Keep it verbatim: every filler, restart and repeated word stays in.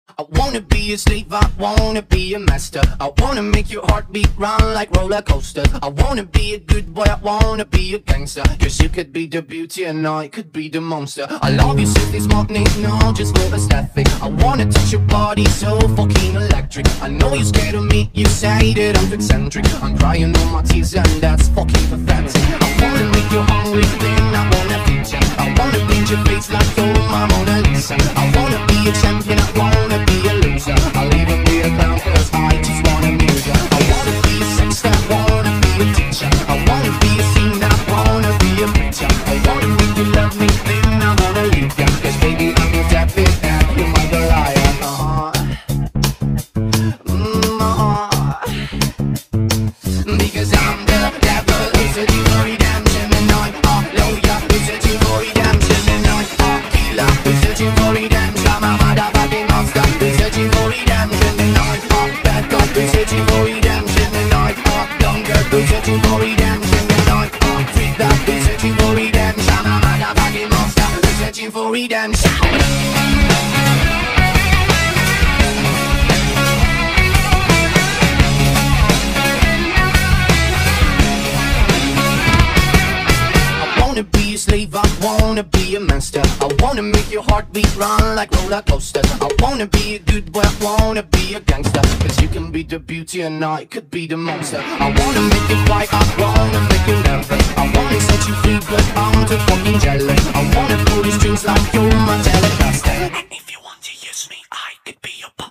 I wanna be a slave, I wanna be a master. I wanna make your heartbeat run like roller coasters. I wanna be a good boy, I wanna be a gangster. Cause you could be the beauty and I could be the monster. I love you since this morning, no, just no aesthetic. I wanna touch your body so fucking electric. I know you're scared of me, you say that I'm eccentric. I'm crying all my tears and that's fucking pathetic. I wanna make you hungry, then I wanna feed you. I wanna paint your face like you're my Mona Lisa. I wanna be a champion, I wanna be a loser. I'll even be a clown cause I just wanna amuse ya. I wanna be a sex I wanna be a teacher. I wanna be a singer, I wanna be a preacher. I wanna make you love me, then I wanna leave ya. Cause baby I'm your David and you're my Goliath. uh-huh. mm, uh-huh. Because I'm the devil who's searching for redemption. And I'm a lawyer who's searching for redemption. And I'm a killer who's searching for redemption. I'm a motherfucking monster who's searching for redemption. And I'm a bad guy who's searching for redemption. And I'm a young girl who's searching for redemption. And I'm a freak that who's searching for redemption. I'm a motherfucking monster who's searching for redemption. I wanna be a slave, I wanna be a master. I wanna make your heartbeat run like roller coasters. I wanna be a good boy, I wanna be a gangster. Cause you can be the beauty and I could be the monster. I wanna make you fight, I wanna make you nervous. I wanna set you free but I'm too fucking jealous. I wanna pull the strings like you're my telecaster. And if you want to use me, I could be your boss.